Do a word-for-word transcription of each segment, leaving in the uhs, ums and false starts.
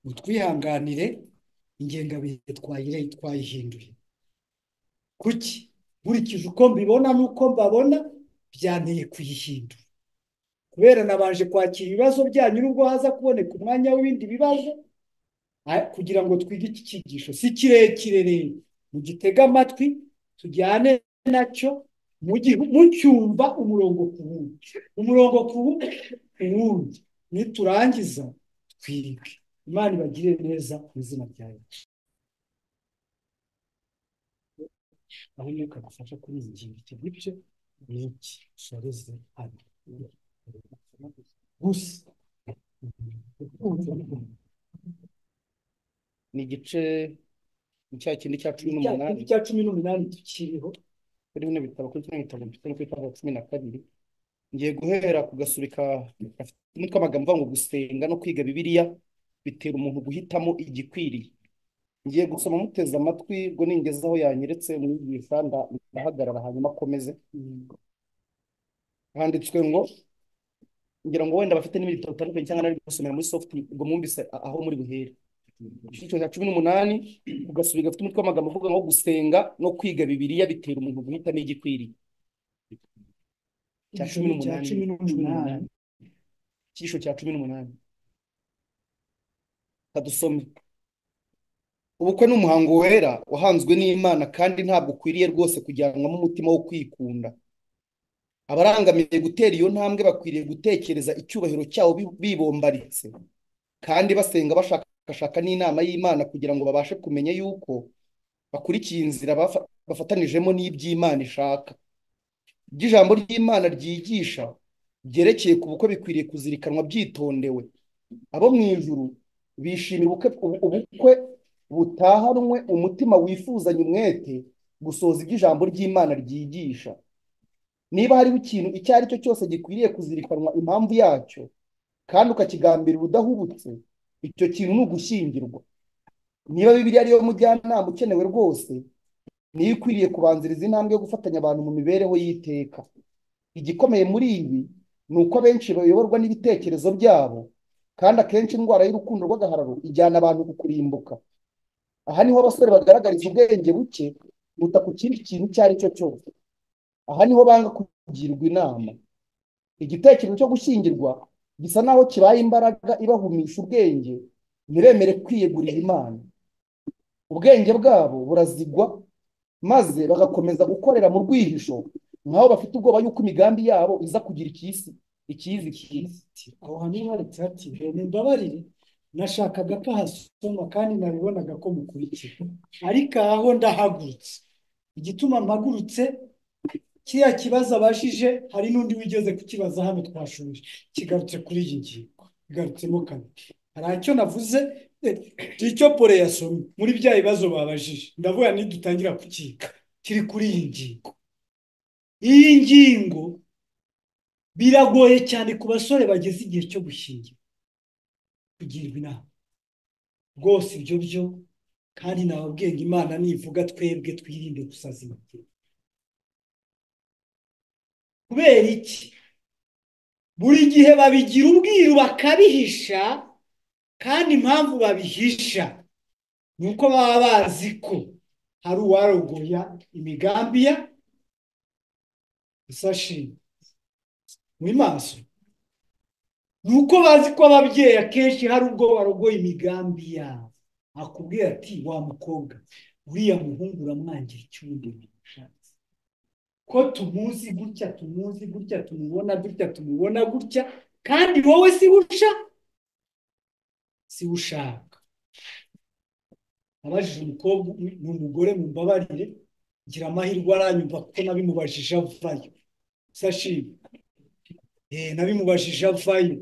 utwihanganire ingengabihe twayire twayihinduye. Kuki? Nkurikije uko mbibona n'uko mbabona byanteye kuyihindura, kubera nabanje kwakira ibibazo byanyu nubwo haza kuboneka umwanya w'ibindi bibazo kugira ngo twige iki cyigisho. Si kirekire rero, mugitega amatwi tujyane nacyo mucyumva umurongo ku wundi umurongo ku wundi, niturangiza twige. Imana ibagire neza mu izina rya Yesu. aho Mwuka adufasha kuri iyi ngingo, icyo gice ni iki soreze hano gusa. ni igice cya kindi cya cumi n'umunani cya cumi n'umunani tukiriho kuri bino bitabo, kuri kino gitabo mfite no ku ipaji cumi na kabiri. Ngiye guhera ku gasubika gafite umutwe w'amagambo avuga ngo gusenga no kwiga Bibiliya bitera umuntu guhitamo igikwiriye. Ngiye gusoma muteze amatwi, ubwo ningeze aho yanyeretse umwigisha ndahagarara hanyuma akomeze. Handitswe ngo, ngira ngo wenda bafite n'ibitabo bitandukanye cyangwa nari gusomera muri soft, ubwo mwumvise aho muri buhere. Icyiciro cya cumi n'umunani ugasubika gafite umutwe w'amagambo avuga ngo gusenga no kwiga Bibiliya bitera umuntu guhitamo igikwiriye. Cya cumi n'umunani icyiciro cya cumi n'umunani kadusome. Ubukwe ni umuhango wera wahanzwe n'Imana, kandi ntabwo ukwiriye rwose kujyanwamo umutima wo kwikunda. Abarangamiye gutera iyo ntambwe bakwiriye gutekereza icyubahiro cyabo bibombaritse, kandi basenga bashakashaka n'inama y'Imana kugira ngo babashe kumenya yuko bakurikiye inzira bafatanijemo n'iby'Imana ishaka. Iby'ijambo ry'Imana ryigisha byerekeye ku bukwe bikwiriye kuzirikanwa byitondewe. Abo mu ijuru bishimira ubukwe butahanwe umutima wifuzanye umwete gusohoza iby'ijambo ry'Imana ryigisha. Niba hariho ikintu icyo ari cyo cyose gikwiriye kuzirikanwa impamvu yacyo, kandi ukakigambira ubudahubutse, icyo kintu ni ugushyingirwa. Niba Bibiliya ariyo mujyanama ukenewe rwose, niyo ikwiriye kubanziriza intambwe yo gufatanya abantu mu mibereho y'iteka. Igikomeye muri ibi ni uko abenshi bayoborwa n'ibitekerezo byabo, kandi akenshi indwara y'urukundo rw'agahararo ijyana abantu ku kurimbuka. Aha niho abasore bagaragariza ubwenge buke buta ku kindi kintu icyo ari cyo cyose. Aha niho banga kugirwa inama. Igitekerezo cyo gushyingirwa gisa naho kibaye imbaraga ibahumisha ubwenge, ntibemere kwiyegurira Imana. Ubwenge bwabo burazigwa, maze bagakomeza gukorera mu rwihisho, nkaho bafite ubwoba yuko imigambi yabo iza kugira ikisi ikizi kisi. aho hantu haretse hati mbabarire, nashakaga ko hasoma kandi nabibonaga ko mukurikira, ariko aho ndahagurutse. Igituma mpagurutse, kiriya kibazo abashije hari n'undi wigeze kukibaza hano twashuje, kigarutse kuri iyi ngingo, igarutsemo kane. Hari icyo navuze icyo Pole yasomye muri bya bibazo babajije, ndavuga nidutangira kukiga kiri kuri iyi ngingo. Iyi ngingo biragoye cyane ku basore bageze igihe cyo gushyingira kugirwa inama rwose. Ibyo byo kandi nababwiye ngo Imana nivuga twebwe twirinde gusaza imitima. Kubera iki? Buri gihe babigira ubwiru bakabihisha, kandi impamvu babihisha ni uko baba bazi ko hari uwarogoya imigambi ya isashi muri maso. Ni uko bazi ko ababyeyi akenshi hari ubwo barogoye imigambi yabo. Akubwira ati wa mukobwa, uriya muhungu uramwangira icyundi bishatse ko tumuzi gutya tumuzi gutya tumubona gutya tumubona gutya, kandi wowe si usha si ushaka. Abajije umukobwa ni umugore, mumbabarire, ngira amahirwe aranyumva kuko nabimubajije avayo. Sashi eh nabimubajije avayo.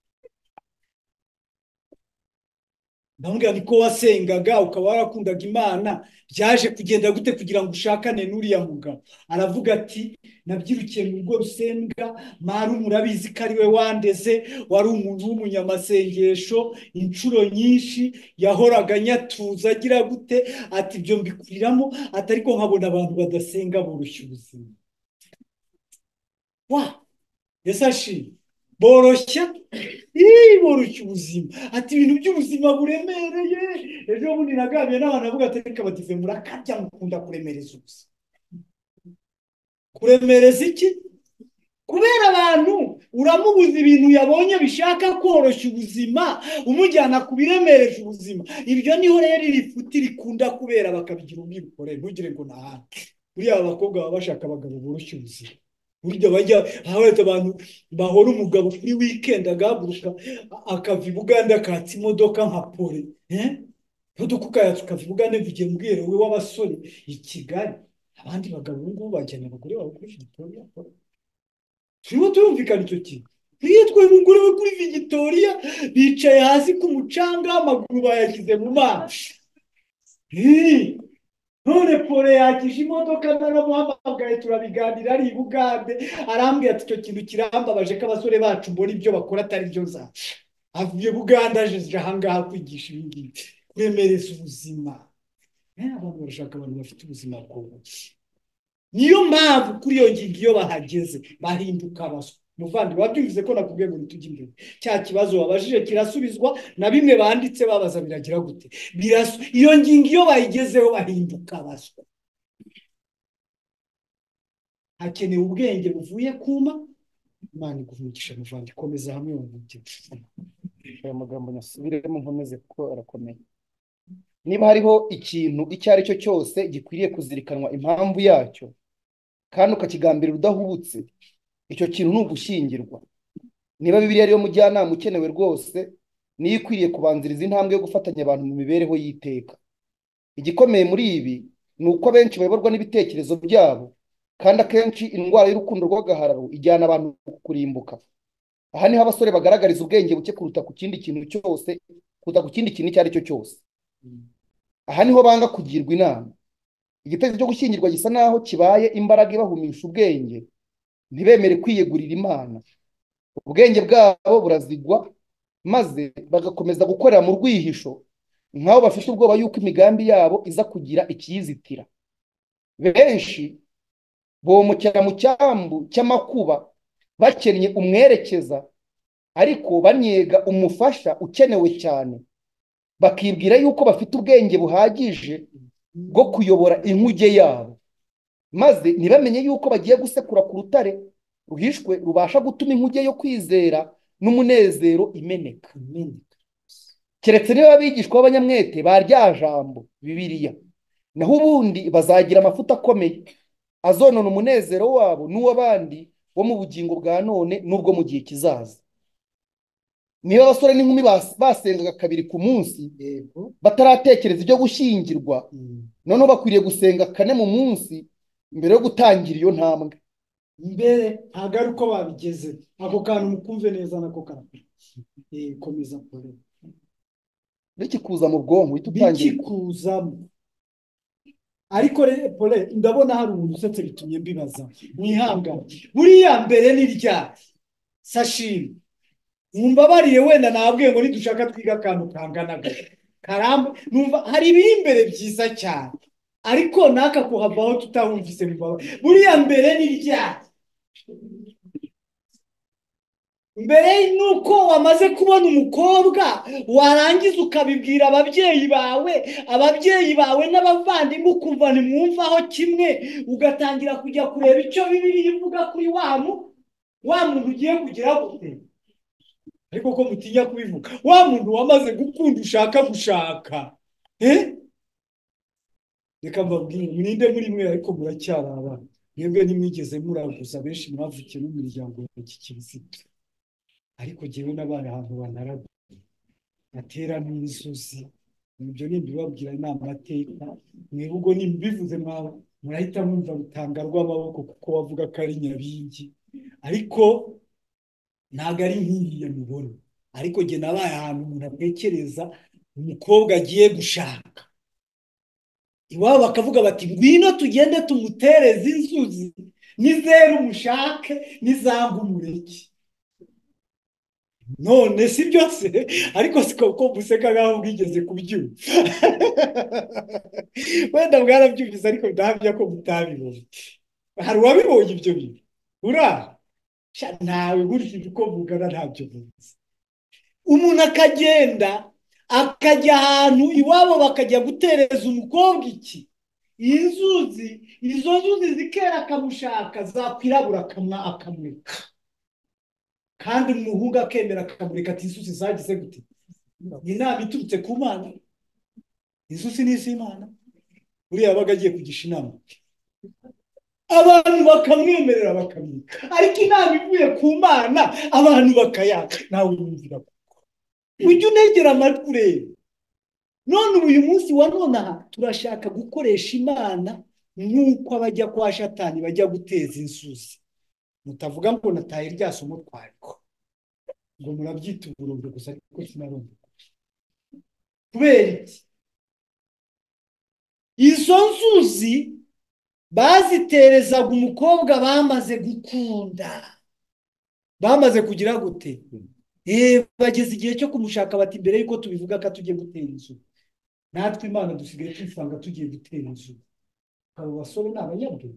Ndamubwira niko wasengaga ukaba warakundaga Imana, byaje kugenda gute kugira ngo ushakane n'uriya mugabo? Aravuga ati nabyirukiye mu rugo rusenga, maru murabizi ko ari we wandeze, wari umuntu w'umunyamasengesho inshuro nyinshi, yahoraga nyatuza agira gute, ati ibyo mbikuriramo, atari ko nkabona abantu badasenga boroshya ubuzima. Wa yesashi boroshya ii boroshya ubuzima, ati ibintu by'ubuzima buremereye. Ejo bundi naganiriye n'abantu bavuga ati reka batize murakarya mukunda kuremereza ubuzima. Kuremereza iki? Kubera abantu uramubuza ibintu yabonye bishaka koroshya ubuzima, umujyana ku biremereje ubuzima. Ibyo niho rero iri futi rikunda kubera, bakabigira ubwikorere. Ntugire ngo ni ahandi. Buriya aba bakobwa baba bashaka abagabo boroshya ubuzima. Burya bajya ahabonetse abantu bahora umugabo kuri weekend agahaguruka akava i Buganda akatsa imodoka nka pole, imodoka ukayatsa ukava i Buganda mvugiye mbwira we w'abasore i Kigali. Abandi bagabo ubu ngubu bajyana abagore babo kuri Victoria. Turimo turumvikana icyo kintu. Yitwaye umugore we kuri Victoria, bicaye hasi ku mucanga, amaguru bayashyize mu mazi. None pole yakije imodoka, naramuhamagaye turabiganira ari i Bugande, arambwira ati icyo kintu kirambabaje ko abasore bacu mbona ibyo bakora atari byo za avuye Buganda aje ahangaha kwigisha ibi ngibi, kuremereza ubuzima. Abantu barashaka abantu bafite ubuzima bworoshye. Niyo mpamvu kuri iyo ngingo iyo bahageze bahinduka abaswa. Muvandimwe, wabyumvise ko nakubwiye ngo tujye imbere. Cya kibazo wabajije kirasubizwa, na bimwe banditse babaza biragira gute. Birasu iyo ngingo iyo bayigezeho bahinduka abaswa. Hakenewe ubwenge buvuye kuma. Imana iguvugisha muvandimwe, komeza hamwe mu bugenge. aya magambo nyasubiremo nkomeze kuko arakomeye. Niba hariho ikintu icyo ari cyo cyose gikwiriye kuzirikanwa impamvu yacyo kandi ukakigambirira udahubutse, icyo kintu ni ugushyingirwa. Niba Bibiliya ariyo mujyanama ukenewe rwose, niyo ikwiriye kubanziriza intambwe yo gufatanya abantu mu mibereho y'iteka. Igikomeye muri ibi ni uko abenshi bayoborwa n'ibitekerezo byabo, kandi akenshi indwara y'urukundo rw'agahararo ijyana abantu kurimbuka. Aha niho abasore bagaragariza ubwenge buke kuruta ku kindi kintu cyose, kuruta ku kindi kintu icyo ari cyo cyose. Aha niho banga kugirwa inama. Igitekerezo cyo gushyingirwa gisa naho kibaye imbaraga ibahumisha ubwenge, ntibemere kwiyegurira Imana. Ubwenge bwabo burazigwa, maze bagakomeza gukorera mu rwihisho, nk'aho bafite ubwoba yuko imigambi yabo iza kugira ikiyizitira. Benshi bomokera mu cyambu cy'amakuba bakennye umwerekeza, ariko banyega umufasha ukenewe cyane. Bakibwira yuko bafite ubwenge buhagije bwo kuyobora inkuge yabo, maze ntibamenye yuko bagiye gusekura ku rutare ruhishwe rubasha gutuma inkuge yo kwizera n'umunezero imeneka. Keretse niba abigishwa b'abanyamwete ba rya jambo Bibiliya, naho ubundi bazagira amafuta akomeye azonona umunezero wabo n'uw'abandi bo mu bugingo bwa none n'ubwo mu gihe kizaza. Niba abasore n'inkumi basengaga kabiri ku munsi bataratekereza ibyo gushyingirwa, noneho bakwiriye gusenga kane mu munsi mbere yo gutangira iyo ntambwe. Mbere ntabwo ari uko babigeze. Ako kantu mukumve neza nako karakora. Komeza pole. Bikikuza mu bwonko uhita utangira. Bikikuzamo. Ariko pole, ndabona hari umuntu usetse bitumye mbibaza. Mwihangane. Buriya mbere ni ryari? Sashimi. Mumbabarire wenda nabwiye ngo nidushaka twiga akantu kangana gato. Karamba, numva hari ibiri imbere byiza cyane. Ariko naka kuhavaho tutahumvise mumbabarire. Buriya mbere ni ryari? Mbere nuko wamaze kubona umukobwa, warangiza ukabibwira ababyeyi bawe, ababyeyi bawe n'abavandimwe ukumva ntimwumvaho kimwe, ugatangira kujya kureba icyo Bibiliya ivuga kuri wa wa muntu ugiye kugira gute. Ariko ko mutinya kubivuga, wa muntu wamaze gukunda ushaka gushaka. Eh? Reka mbabwire, mwinde muri mwe ariko muracyari abana. Mwebwe ntimwigeze muraguza, benshi mwavukiye mu miryango ya gikirisitu. Ariko jyewe n'abana ahantu banaraga atera n'imisozi. Ibyo nimbibabwira ni amateka. Mwebwe nimbivuze mwawe murahita mwumva rutanga rw'amaboko kuko wavuga ko ari Nyabingi. Ariko ntabwo ari nk'iriya mubona. Ariko jye nabaye ahantu umuntu atekereza umukobwa agiye gushaka. Iwabo bakavuga bati ngwino tugende tumutereze inzuzi, nizere umushake nizanga umureke. None si byose, ariko siko ko museka ngaho bwigeze kubyumva. Wenda bwarabyumvise ariko ndahamya ko mutabibonye. Hari uwabibonye ibyo bintu? Ura? Ntawe nkurikije uko mvugana ntabyo mvuze. umuntu akagenda akajya ahantu iwabo bakajya gutereza umukobwa iki inzuzi, izo nzuzi zikera akamushaka, zakwirabura akamureka, kandi umuhungu akemera akamureka ati inzuzi zagize gute? Inama iturutse ku Mana, inzuzi ni iz'Imana. Uriya yabaga agiye kugisha inama, abantu bakamwemerera bakamwika, ariko inama ivuye ku Mana abantu bakayanga. Nawe wumvira ujye unegera amatwi urebe. None ubu uyu munsi wa none aha turashaka gukoresha Imana nk'uko abajya kwa Shatani bajya guteza inzuzi. Mutavuga ngo nataye rya somo twariko ngo murabyita uburumbe gusa, ariko sinarumva. Kubera iki? Izo nzuzi baziterezaga umukobwa bamaze gukunda, bamaze kugira gute? Eh, bageze igihe cyo kumushaka, bati mbere yuko tubivuga ko tujye gutera inzu, natwe Imana dusigaye twisanga tugiye gutera inzu. Abo basore ni abanyabwenge.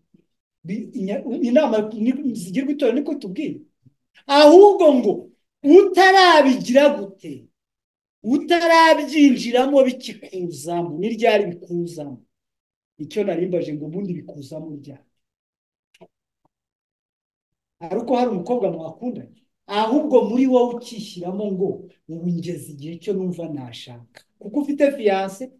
Inama zigirwa itora niko tubwira, ahubwo ngo utarabigira gute, utarabyinjiramo bikikuzamo, ni ryari bikuzamo? Icyo narimbaje ngo ubundi bikuzamo ryari? Ariko hari umukobwa mwakundanye, ahubwo muri wowe ukishyiramo ngo ubu ngeze igihe cyo numva nashaka, kuko ufite fiyanse.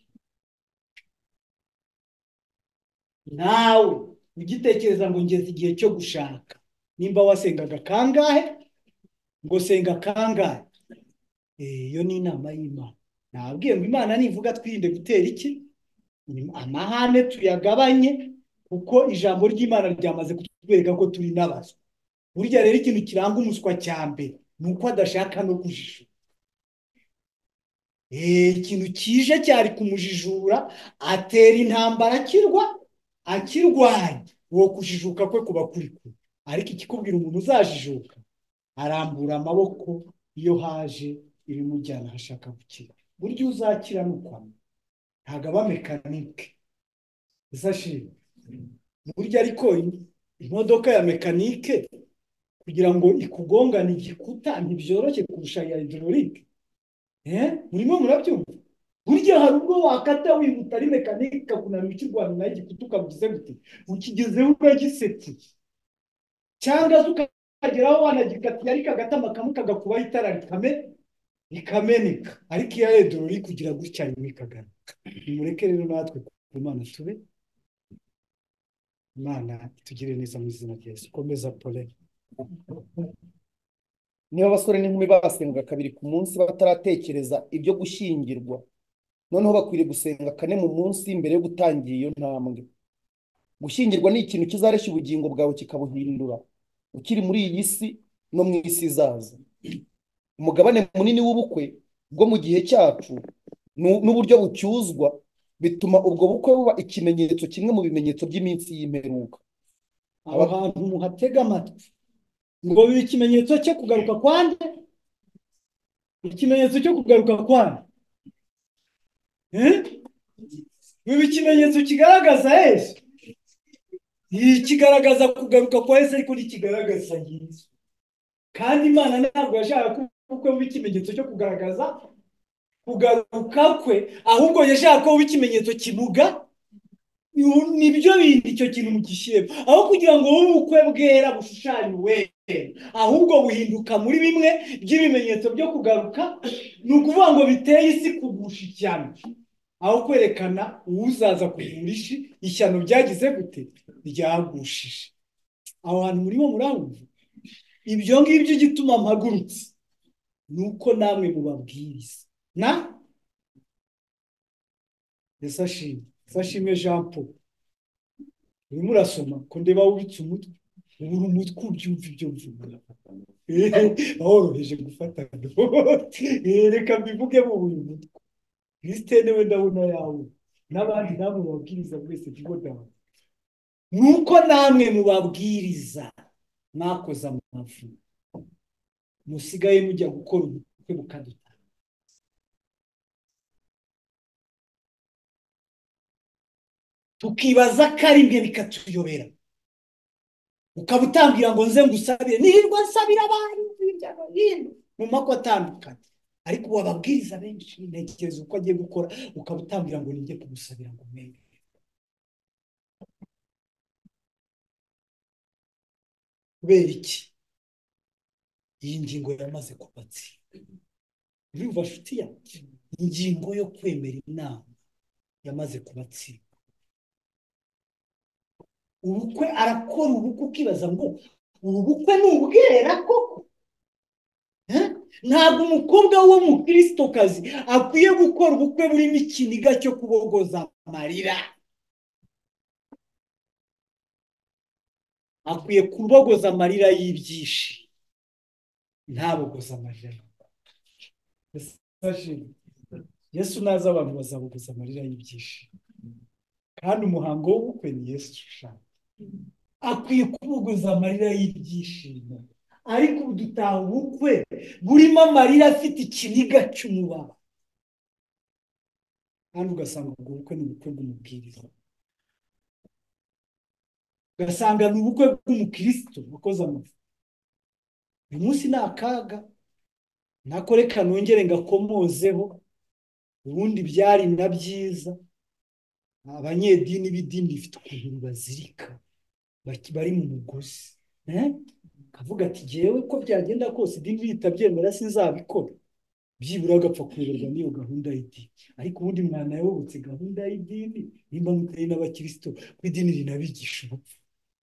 Nawe ugitekereza ngo ngeze igihe cyo gushaka, nimba wasengaga kangahe ngo senga kangahe? Iyo ni inama y'Imana. Nabwiye ngo Imana nivuga twirinde gutera iki? Amahane tuyagabanye, kuko ijambo ry'Imana ryamaze kutwereka ko turi n'abaswa. Burya rero ikintu kiranga umuswa cya mbere ni uko adashaka no kujijura. Ikintu kije cyari kumujijura, atera intambara akirwa akirwanya, uwo kujijuka kwe kuba kuri kure. Ariko ikikubwira umuntu uzajijuka, arambura amaboko iyo haje ibimujyana hashaka gukira. Burya uzakira n'ukwamo, ntabwo aba mekanike. Izashira burya, ariko imodoka ya mekanike kugira ngo ikugongane igikuta ntibyoroshye kurusha ya hydraulique. Eh, murimo murabyumva? Burya hari ubwo wakata wihuta ari mekanike kakunanira ikirwana nayo igikuta ukabigize gute, ukigezeho uragisetse, cyangwa ukageraho wanagikatiye ariko agatama kamwe kagakubaho itara rikame rikameneka. Ariko iya hydraulique kugira gutya rimwe ikagaruka. Nimureke rero natwe ku Mana tube, Imana itugire neza mu izina rya Yesu. Komeza Paul. Niba abasore n'inkumi basenga kabiri ku munsi bataratekereza ibyo gushyingirwa, noneho bakwiriye gusenga kane mu munsi mbere yo gutangira iyo ntambwe. Gushyingirwa ni ikintu kizareshya ubugingo bwawe kikabuhindura ukiri muri iyi si no mu isi izaza. Umugabane munini w'ubukwe bwo mu gihe cyacu n'uburyo bucyuzwa bituma ubwo bukwe buba ikimenyetso kimwe mu bimenyetso by'iminsi y'imperuka. Aho hantu muhatega amatwi ngo bibe ikimenyetso cyo kugaruka kwande, ikimenyetso cyo kugaruka kwande, eh bibe ikimenyetso kigaragaza Yesu, kigaragaza kugaruka kwa Yesu, ariko ntikigaragaza Yesu. Kandi Imana ntabwo yashaka ko bibe ikimenyetso cyo kugaragaza kugaruka kwe, ahubwo yashaka ko bibe ikimenyetso kivuga nibyo bindi. Icyo kintu mugishyiremo, aho kugira ngo ubukwe bwera bushushanywe, ahubwo buhinduka muri bimwe by'ibimenyetso byo kugaruka. Ni ukuvuga ngo biteye isi kugusha ishyano, aho kwerekana uzaza kuvura ishi ishyano byagize gute, ryagushije. Aho hantu murimo murabumva? Ibyo ngibyo igituma mpagurutse nuko namwe mubabwiriza na Yesashimwe Sashimwe Jean Paul. Urimo urasoma ko ndeba wubitse umutwe, ubura umutwe ubyumva ibyo mvuga. Ahoroheje gufata reka mbivuge mu uyu mutwe. Christine we ndabona yawe n'abandi namwe babwiriza mwese kigo dawe, nuko namwe mubabwiriza mwakoze amafu, musigaye mujya gukora ubukwe bukaduta. Tukibaza ko ari mwe bikatuyobera, ukaba utambwira ngo nze ngusabire, nirirwa nsabira abantu hirya no hino. mu mako atandukanye, ariko wababwiriza benshi ntekereza uko agiye gukora ukaba utambwira ngo nijye kugusabira ngo umwemere. Kubera iki? Iyi ngingo yamaze kubatsinda. Urumva nshuti yanjye, ingingo yo kwemera inama yamaze kubatsinda. Ubukwe arakora ubukwe ukibaza ngo ubu bukwe ni ubwera koko? Ntabwo umukobwa wo mu Kristokazi akwiye gukora ubukwe burimo ikiniga cyo kubogoza amarira. Akwiye kubogoza amarira y'ibyishimo, ntabogoza amarira. Yesu naza abantu bazabogoza amarira y'ibyishimo, kandi umuhango w'ubukwe ni Yesu ushaka. Akwiye kubogoza amarira y'ibyishimo, ariko ubu dutaha ubukwe burimo amarira afite ikiniga cy'umubabaro, kandi ugasanga ubwo bukwe ni ubukwe bw'umubwiriza, ugasanga ni ubukwe bw'umukristo wakoze amafu. Uyu munsi ni akaga, nako reka nongere ngakomozeho. Ubundi byari na byiza, abanyedini b'idini rifite ukuntu bazirika bari mu mugozi, kavuga ati jyewe ko byagenda kose idini ritabyemera sinzabikora, byibura agapfa kuyoborwa n'iyo gahunda y'idini. Ariko ubundi mwana yayobotse gahunda y'idini, nimba mutari n'abakristo ko idini rinabigisha ubupfu.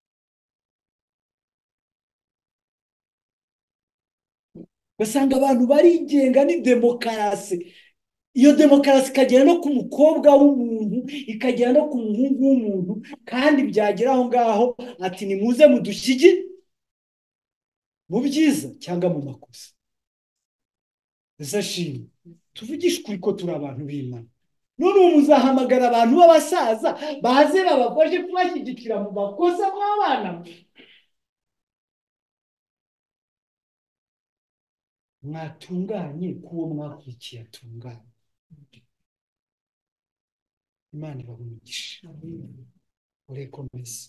Basanga abantu barigenga, ni demokarasi. Iyo demokarasi ikagera no ku mukobwa w'umuntu, ikagera no ku muhungu w'umuntu, kandi byagera aho ngaho ati nimuze mudushyigikire mu byiza cyangwa mu makosa. Zashimwe tuvugishe ukuri ko turi abantu b'Imana. None ubu muzahamagara abantu b'abasaza baze babafashe kubashyigikira mu makosa mw'abana mwe? Mwatunganye k'uwo mwakurikiye atunganye. Imana ibahe umugisha. Urekomeze.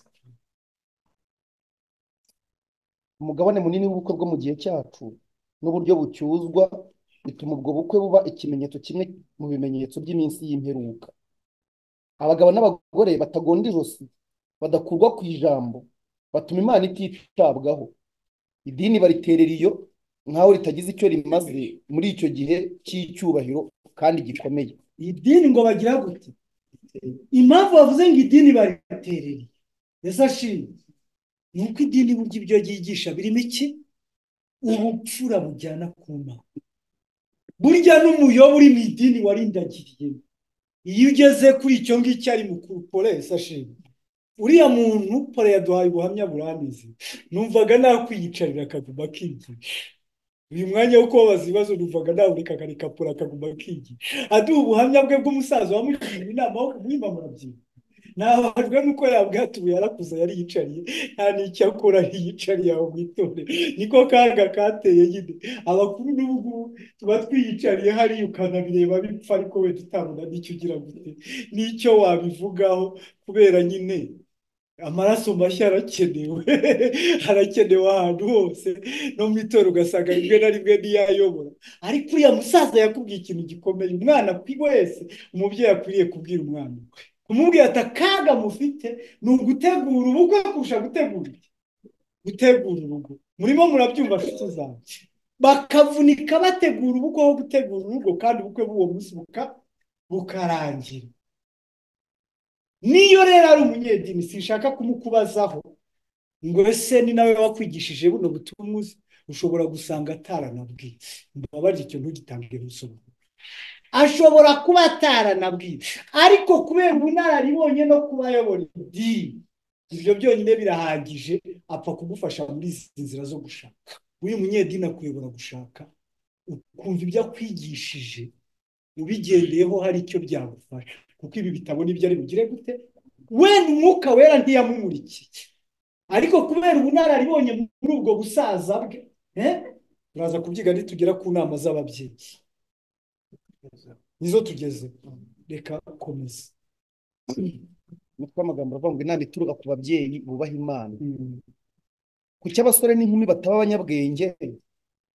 umugabane munini w'ubukwe bwo mu gihe cyacu n'uburyo bucyuzwa bituma ubwo bukwe buba ikimenyetso kimwe mu bimenyetso by'iminsi y'imperuka. Abagabo n'abagore batagonda ijosi, badakurwa ku ijambo, batuma Imana ititabwaho. Idini bariterera iyo nkaho ritagize icyo rimaze muri icyo gihe cy'icyubahiro kandi gikomeye. Idini ngo bagira gute? Impamvu bavuze ngo idini bariterera, ese ashimwe, ni uko idini burya ibyo ryigisha birimo iki? Ubupfura bujyana ku Mana. Burya n'umuyobo uri mu idini warindagiriye, iyo ugeze kuri icyo ngicyo ari mukuru pole, ese ashimwe, uriya muntu pole yaduhaye ubuhamya buranize, numvaga nakwiyicarira akaguma akigisha. Uyu mwanya wo kubabaza ibibazo numvaga nawureka akarikapura akaguma akigisha, aduha ubuhamya bwe bw'umusaza wamugiriye inama yo kumuhimba. Murabyibuka? Nababajwe nuko yabwatuye yarakuze yari yicariye, nta n'icyo akora, yiyicariye aho mwitore. Niko kaga kateye nyine, abakuru n'ubu tuba twiyicariye hariya ukanabireba bipfa, ariko we tutabona n'icyo ugira gute n'icyo wabivugaho, kubera nyine amaraso mashya arakenewe. Arakenewe ahantu hose, no mu itora ugasanga rimwe na rimwe ntiyayobora. Ariko uriya musaza yakubwiye ikintu gikomeye umwana wese umubyeyi akwiriye kubwira umwana we, kumubwira ati akaga mufite ni ugutegura ubukwe kurusha gutegura iki? Gutegura urugo. Murimo murabyumva nshuti zanjye? Bakavunika bategura ubukwe aho gutegura urugo, kandi ubukwe bw'uwo munsi bukarangira. Niyo rero ari umunyedini, sinshaka kumukubazaho ngo ese ni nawe wakwigishije buno butumwa, ushobora gusanga ataranabwiye. Mbabarira icyo ntugitange ubusobanuro. Ashobora kuba ataranabwiye, ariko kubera ubunararibonye no kuba ayobora idini, ibyo byonyine birahagije, apfa kugufasha muri izi nzira zo gushaka. Uyu munyedini akuyobora gushaka, ukumva ibyo akwigishije ubigendeyeho hari icyo byagufasha, kuko ibi bitabo nibyo ari bugire gute? Wenda umwuka wera ntiyamumurikiye, ariko kubera ubunararibonye muri ubwo busaza bwe, turaza kubyiga nitugera ku nama z'ababyeyi nizo tugeze. Reka komeza. Nitwa amagambo avuga ngo inama ituruka ku babyeyi bubaha Imana. Kuki abasore n'inkumi bataba abanyabwenge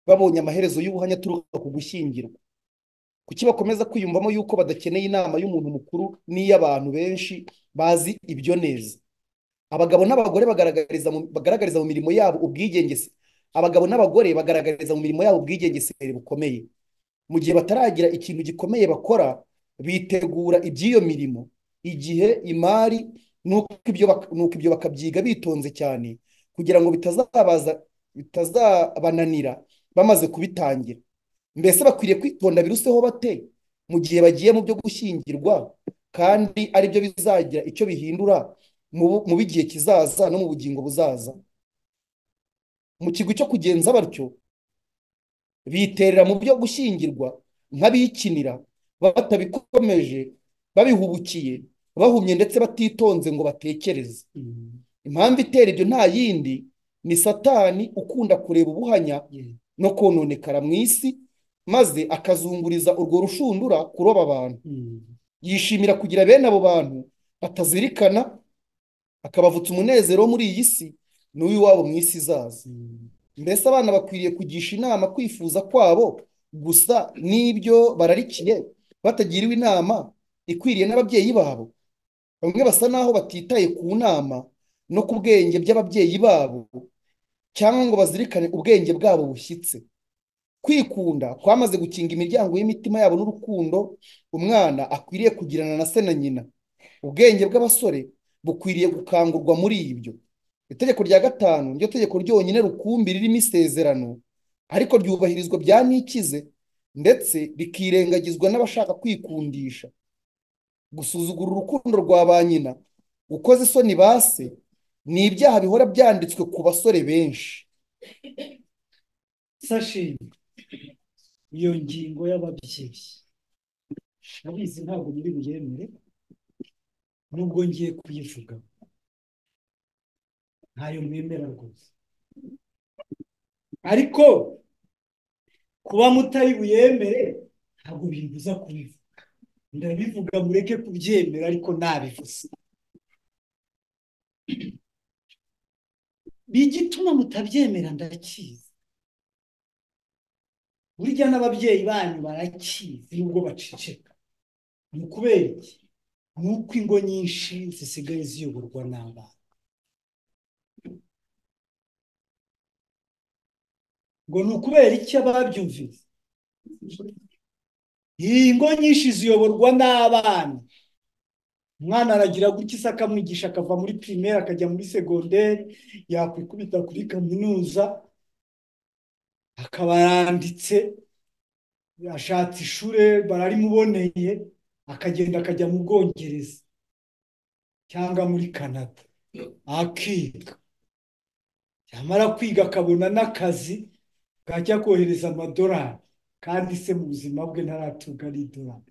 babonye amaherezo y'ubuhamya aturuka ku gushyingirwa? Kuki bakomeza kwiyumvamo yuko badakeneye inama y'umuntu mukuru n'iy'abantu benshi bazi ibyo neza? Abagabo n'abagore bagaragariza mu, bagaragariza mu mirimo yabo ubwigengese abagabo n'abagore bagaragariza mu mirimo yabo ubwigengesere bukomeye. Mu gihe bataragira ikintu gikomeye bakora, bitegura iby'iyo mirimo, igihe, imari, nuko ibyo bak- nuko ibyo bakabyiga bitonze cyane kugira ngo bitazabaza bitazabananira bamaze kubitangira. Mbese bakwiriye kwitonda biruseho bate mu gihe bagiye mu byo gushyingirwa, kandi ari byo bizagira icyo bihindura mu bu- mu b'igihe kizaza no mu bugingo buzaza? Mu kigwi cyo kugenza batyo, biterera mu byo gushyingirwa nk'abikinira, batabikomeje, babihubukiye, bahumye ndetse batitonze ngo batekereze. Mm. Impamvu itera ibyo nta yindi, ni Satani ukunda kureba ubuhanya Yeah. no kononekara mu isi, maze akazunguriza urwo rushundura kuroba abantu. Mm. Yishimira kugira bene abo bantu batazirikana, akabavutsa umunezero wo muri iyi si n'uw'iwabo mu isi izaza. Mm. Mbese abana bakwiriye kugisha inama kwifuza kwabo gusa n'ibyo bararikiye, batagiriwe inama ikwiriye n'ababyeyi babo? Bamwe basa naho batitaye ku nama no ku bwenge by'ababyeyi babo, cyangwa ngo bazirikane ubwenge bwabo bushyitse. Kwikunda kwamaze gukinga imiryango y'imitima yabo n'urukundo umwana akwiriye kugirana na se na nyina. Ubwenge bw'abasore bukwiriye gukangurwa muri ibyo. Itegeko rya gatanu niryo tegeko ryonyine rukumbi ririmo isezerano, ariko ryubahirizwa bya nikize, ndetse rikirengagizwa n'abashaka kwikundisha. Gusuzugura urukundo rwa ba nyina, gukoza isoni ba se, ni ibyaha bihora byanditswe ku basore benshi. Sashi, iyo ngingo y'ababyeyi nabizi ntabwo muri buyemere, nubwo ngiye kuyivuga ntayo mwemera rwose, ariko kuba mutari buyemere ntabwo bimbuza kubivuga. Ndabivuga mureke kubyemera, ariko nabivuze. Bigituma mutabyemera ndakizi. Burya n'ababyeyi banyu barakizi nubwo baceceka. Ni ukubera iki? Ni uko ingo nyinshi zisigaye ziyoborwa n'abana. Ngo ni ukubera iki ababyumvise? Iyi ngo nyinshi ziyoborwa n'abana. Umwana aragira gutya se akamwigisha, akava muri primaire akajya muri segonderi, yakwikubita kuri kaminuza akaba aranditse, ashatse ishure bararimuboneye, akagenda akajya mu Bwongereza cyangwa muri Canada akiga. Yamara kwiga akabona n'akazi bwajya kohereza amadolari, kandi se mu buzima bwe ntaratunga n'idolari.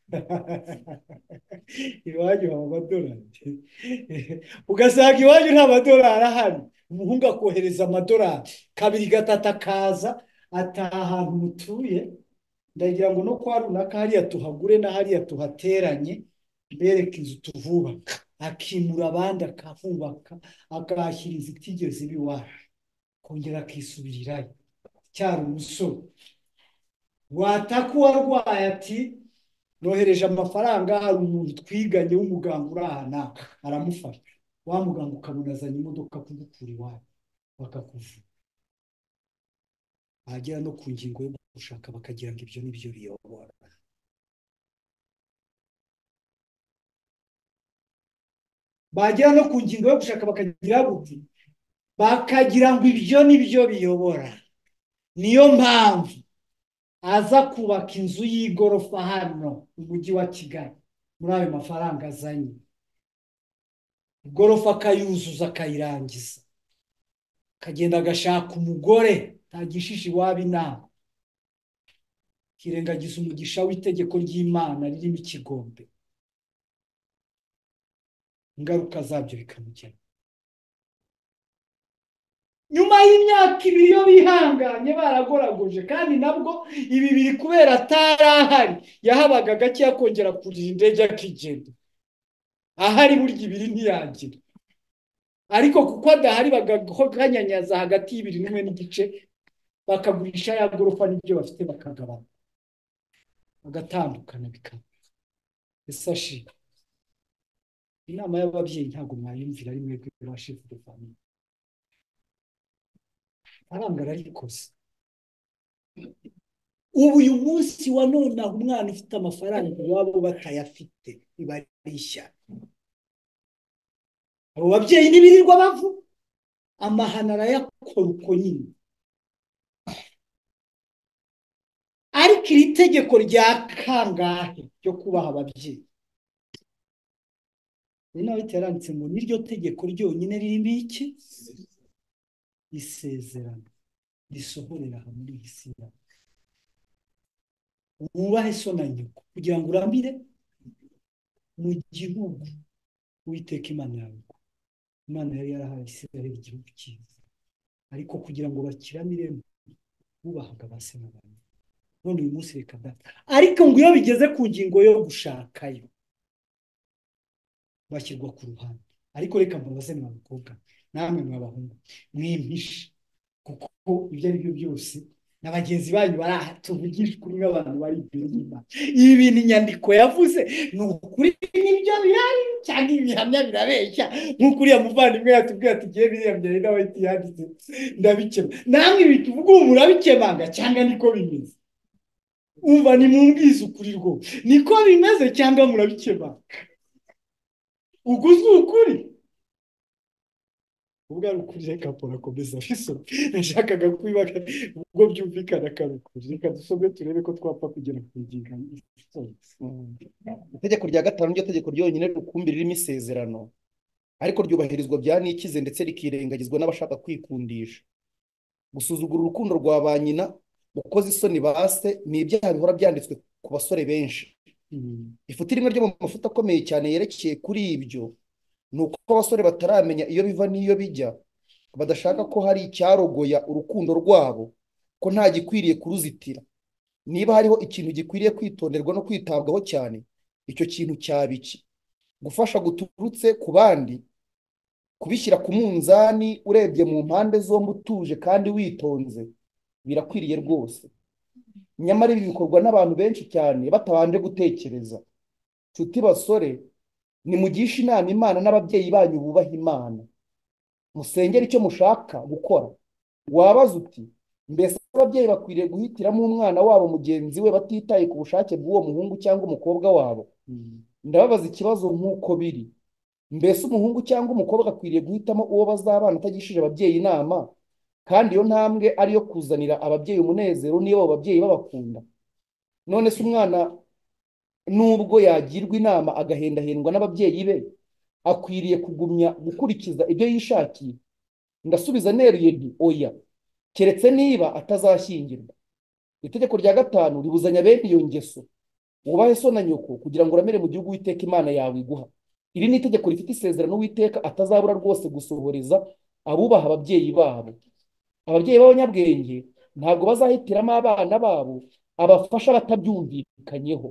Iwanyu haba amadolari, ugasanga iwanyu nta madolari ahari, umuhungu akohereza amadolari kabiri gatatu, akaza ataha ahantu mutuye, ndagira ngo no kwa runaka hariya tuhagure na hariya tuhateranye, bereka inzu tuvubaka, akimura abandi akahubaka, akahashyira inzu itigeze iba iwacu, kongera akisubirirayo cyari umusore. Wataka uwarwaye ati nohereje amafaranga, hari umuntu twiganye w'umuganga uri aha n'aha, aramufasha. Wa muganga ukabona azanye imodoka kugukura iwawe bakakuvura. Bagera no ku ngingo yo gushaka bakagira ngo ibyo nibyo biyobora. Bagera no ku ngingo yo gushaka bakagira buti, bakagira ngo ibyo nibyo biyobora. Niyo mpamvu aza kubaka inzu y'igorofa hano mu mujyi wa Kigali muri ayo mafaranga azanye. Igorofa akayuzuza akayirangiza, akagenda agashaka umugore ntagishishe iwabo inama, akirengagiza umugisha w'itegeko ry'Imana ririmo ikigombe. Ingaruka zabyo bikamugera. Nyuma y'imyaka ibiri iyo bihanganye baragoragoje, kandi nabwo ibi biri kubera atarahari, yahabaga gake yakongera kurira indege akigenda. Ahari burya ibiri ntiyagira, ariko kuko adahari bagakanyanyaza hagati y'ibiri n'umwe n'igice, bakagurisha ya gorofa n'ibyo bafite bakagabana bagatandukana bikaba ese ashi inama y'ababyeyi ntabwo mwayumvira ari mwebwe ba chef de famille aranga ararikoze ubu uyu munsi wa none aho umwana ufite amafaranga iwabo batayafite ibarishya abo babyeyi n'ibirirwa bavu amahana arayakora uko nyine ariko iri tegeko rya kangahe ryo kubaha ababyeyi ni nawe iteranditse ngo niryo tegeko ryonyine ririmo iki isezerano risohorera aha muri iyi si yawe wubahe so na nyoko kugira ngo urambire mu gihugu Uwiteka Imana yawe Imana yari yarahaye Isiraheli igihugu cyiza ariko kugira ngo bakiramiremo bubahaga ba se na ba nyina none uyu munsi reka data ariko ngo iyo bigeze ku ngingo yo gushakayo bashyirwa ku ruhande ariko reka mbabaze mwa bakobwa namwe mwa bahungu mwimpishe kuko ibyo ari byo byose na bagenzi banyu baraha tuvugisha kuri nk'abantu bari imbere y'Imana ibi bintu inyandiko yavuze ni ukuri n'ibyo birari cyangwa ibihamya birabeshya nk'uko uriya muvandimwe yatubwiye ati igihe biriya byari nawe yanditse ndabikema namwe ibi tuvuga ubu murabikemanga cyangwa niko bimeze umva ni mumbwize ukuri rwo niko bimeze cyangwa murabikemanga uguze ukuri ubwo ari ukuri reka porakomeza fiso nashakaga kwibaga ubwo byumvikana karukuri reka dusome turebe ko twapfa kugera ku ngingo itegeko rya gatanu ryo tegeko ryonyine rukumbi ririmo isezerano ariko ryubahirizwa bya nikize ndetse rikirengagizwa n'abashaka kwikundisha gusuzugura urukundo rwa ba nyina gukoza isoni base ni ibyaha bihora byanditswe ku basore benshi ifuti rimwe ryo mu mafuta akomeye cyane yerekeye kuri ibyo ni uko abasore bataramenya iyo biva n'iyo bijya badashaka ko hari icyarogoya urukundo rwabo ko nta gikwiriye kuruzitira niba hariho ikintu gikwiriye kwitonderwa no kwitabwaho cyane icyo kintu cyaba iki gufasha guturutse ku bandi kubishyira ku munzani urebye mu mpande zombi utuje kandi witonze birakwiriye rwose nyamara ibi bikorwa n'abantu benshi cyane batabanje gutekereza nshuti basore nimugishe inama Imana n'ababyeyi banyu bubaha Imana musengere icyo mushaka gukora wabaza uti mbese ababyeyi bakwiriye guhitiramo umwana wabo mugenzi we batitaye ku bushake bw'uwo muhungu cyangwa umukobwa wabo ndababaza ikibazo nk'uko biri mbese umuhungu cyangwa umukobwa akwiriye guhitamo uwo bazabana atagishije ababyeyi inama kandi iyo ntambwe ariyo kuzanira ababyeyi umunezero niba abo babyeyi babakunda none se umwana nubwo yagirwa inama agahendahendwa n'ababyeyi be akwiriye kugumya gukurikiza ibyo yishakiye ndasubiza neruye nti oya keretse niba atazashyingirwa itegeko rya gatanu ribuzanya bene iyo ngeso wubahe so na nyoko kugira ngo uramere mu gihugu Uwiteka Imana yawe iguha iri ni itegeko rifite isezerano Uwiteka atazabura rwose gusohoreza abubaha ababyeyi babo ababyeyi b'abanyabwenge ntabwo bazahitiramo abana babo abafasha batabyumvikanyeho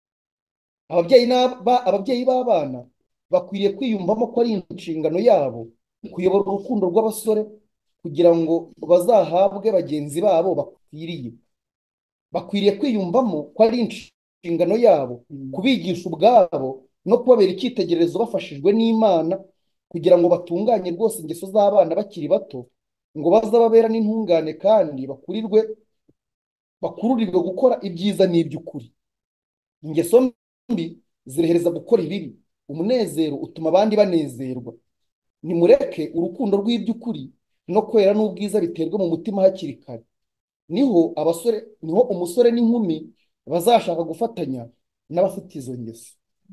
ababyeyi n'aba ababyeyi b'abana bakwiriye kwiyumvamo ko ari inshingano yabo kuyobora urukundo rw'abasore kugira ngo bazahabwe bagenzi babo bakwiriye bakwiriye kwiyumvamo ko ari inshingano yabo kubigisha ubwabo no kubabera icyitegererezo bafashijwe n'Imana kugira ngo batunganye rwose ingeso z'abana bakiri bato ngo bazababera n'intungane kandi bakurirwe bakururirwe gukora ibyiza n'iby'ukuri ingeso mbi zirehereza gukora ibibi umunezero utuma abandi banezerwa nimureke urukundo rw'iby'ukuri no kwera n'ubwiza biterwa mu mutima hakiri kare niho abasore niho umusore n'inkumi bazashaka gufatanya n'abafite izo ngeso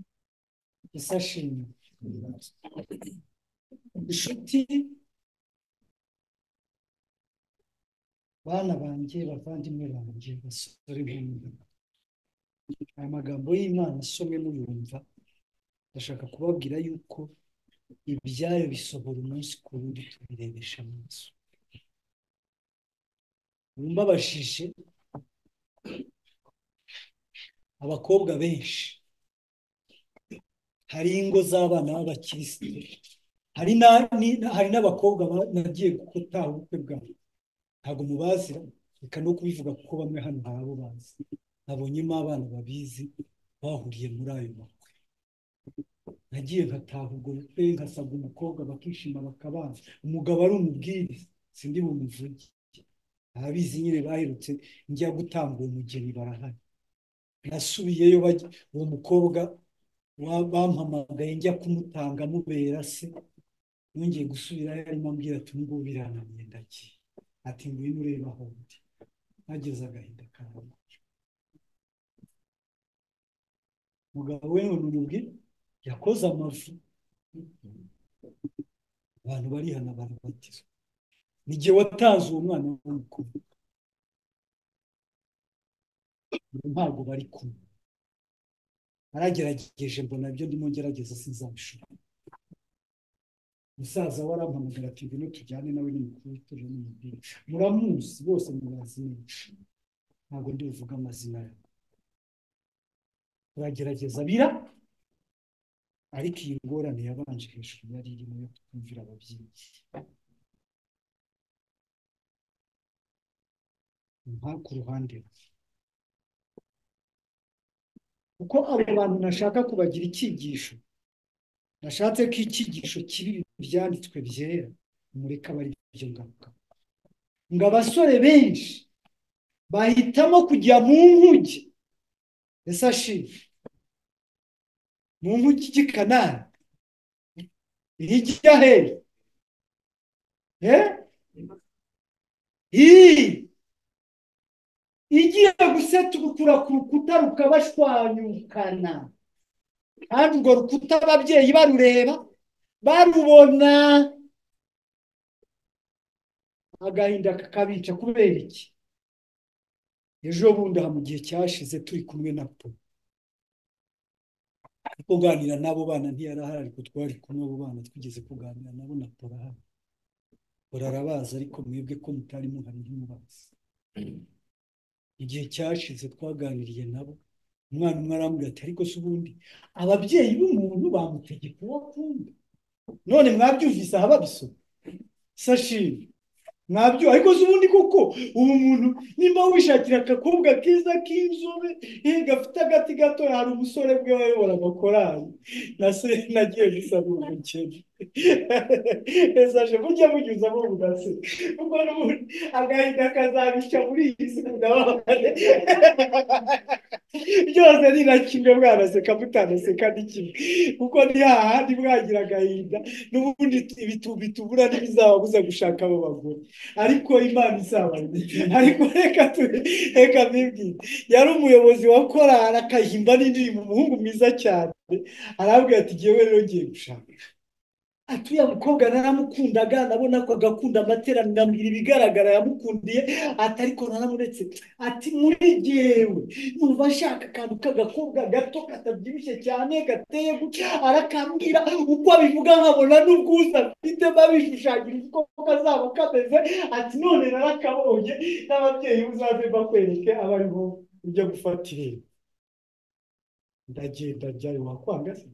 isashimi inshuti bana banjye bavandimwe banjye basore nk'umwe aya magambo y'Imana asomwe muyumva ndashaka kubabwira yuko ibyayo bisohora umunsi ku wundi tubirebesha amaso mbabashije abakobwa benshi hari ingo z'abana b'abakirisitu hari na hari n'abakobwa nagiye gukota ubukwe bwabo ntabwo mubazira reka no kubivuga kuko bamwe hano hari abo bazi, nabonyemo abana babizi bahuriye muri ayo makwe. nagiye nkataha ubwo bukwe nkasabwa umukobwa bakishima bakabanza, umugabo ari umubwiriza sindi bumuvuge, ababizi nyine baherutse njya gutanga uwo mugeni barahari. nasubiyeyo bajya uwo mukobwa wa- bampamagaye njya kumutanga amubera se, nongeye gusubirayo arimo ambwira ati ngubu birananiye ndagiye, ati ngwino urebe aho ndi. nageze agahinda karamwica. umugabo we none urubwi yakoze amavu, abantu barihana barabatizwa. ni jye watanze uwo mwana w'umukobwa, ntabwo bari kumwe. naragerageje mbona ibyo ndimo ngerageza sinzabishobora. umusaza we arampamagara ati ngwino tujyane nawe, ni mukuru w'itorero n'umubwire, muramuzi bose murazi neza, ntabwo ndi buvuge amazina yabo. turagerageza bira, ariko iyi ngorane yabanje hejuru yari irimo yo kumvira ababyeyi. nta ku ruhande rwe. kuko abo bantu nashaka kubagira icyigisho, nashatse ko icyigisho kibi byanditswe byera mureka bari byo ngaruka. ngo abasore benshi bahitamo kujya mu nkuge, ese ashimwe mu nkuge ijya i Kanani, ijya hehe? Eh? Ii igiye gusetukura ku rukuta rukabashwanyukana, kandi urwo rukuta ababyeyi barureba barubona, agahinda kakabica. kubera iki? ejo bundi aha mu gihe cyashize turi kumwe na po, ariko kuganira n'abo bana ntiyarahari, ariko twari kumwe abo bana twigeze kuganira nabo na po arahari. po arabazi, ariko mwebwe ko mutari muhari ntimubazi. igihe cyashize twaganiriye nabo, umwana umwe arambwira ati ariko se ubundi ababyeyi b'umuntu bamutegeka uwo akunda? none mwabyumvise aha babisoma? sashimi mwabyo, ariko se ubundi koko ubu muntu nimba wishakira akakobwa keza k'inzobe gafite agati gato, hari umusore bwe wayobora amakorali na se nagiye gusaba umukene esaje burya bunyuza mu bugase, kuko n'ubundi agahinda kazabica muri iyi si mugabane byose ni na kimwe, mwanaseka mutanaseka ni kimwe, kuko ni hahandi mwagira agahinda n'ubundi bitubura ntibizababuza gushaka abo bagore, ariko Imana isabanye. ariko reka reka mbibwire, yari umuyobozi wa korali akahimba n'indirimbo, umuhungu mwiza cyane, arabwira ati jyewe rero ngiye gushaka. ati uriya mukobwa naramukundaga, nabona ko agakunda amateraniro, ambwira ibigaragara yamukundiye, ati ariko naramuretse, ati muri jyewe numva ashaka akantu k'agakobwa gato katabyibushye cyane gateye gutya, arakambwira uko abivuga nkabona n'ubwuzu afite babishushanyiriza uko kazaba kameze, ati none narakabonye, n'ababyeyi uzaze bakwereke aba ariho ujya gufata irembo. ndagenda njyayo, wakwanga se?